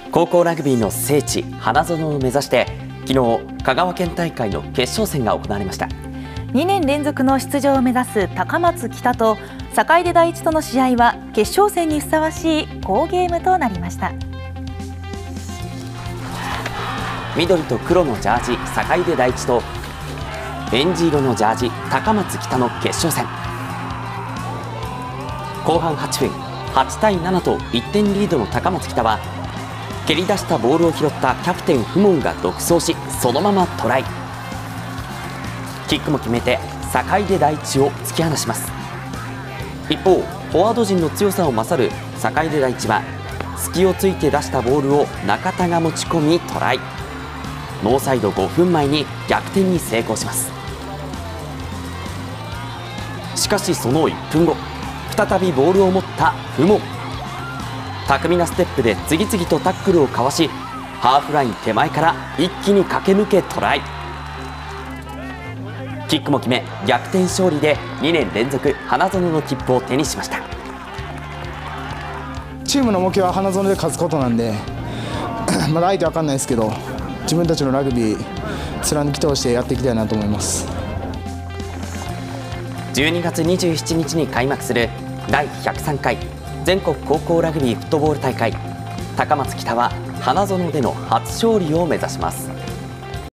高校ラグビーの聖地花園を目指して昨日香川県大会の決勝戦が行われました。 2年連続の出場を目指す高松北と坂出第一との試合は決勝戦にふさわしい好ゲームとなりました。 緑と黒のジャージ坂出第一とエンジ色のジャージ高松北の決勝戦。後半8分8対7と1点リードの高松北は蹴り出したボールを拾ったキャプテン・フモンが独走しそのままトライ。キックも決めて坂出第一を突き放します。一方フォワード陣の強さを勝る坂出第一は隙をついて出したボールを中田が持ち込みトライ。ノーサイド5分前に逆転に成功します。しかしその1分後再びボールを持ったフモン、巧みなステップで次々とタックルをかわしハーフライン手前から一気に駆け抜けトライ。キックも決め逆転勝利で2年連続花園の切符を手にしました。 チームの目標は花園で勝つことなんでまだ相手分かんないですけど自分たちのラグビー貫き通してやっていきたいなと思います。 12月27日に開幕する第103回全国高校ラグビーフットボール大会。高松北は花園での初勝利を目指します。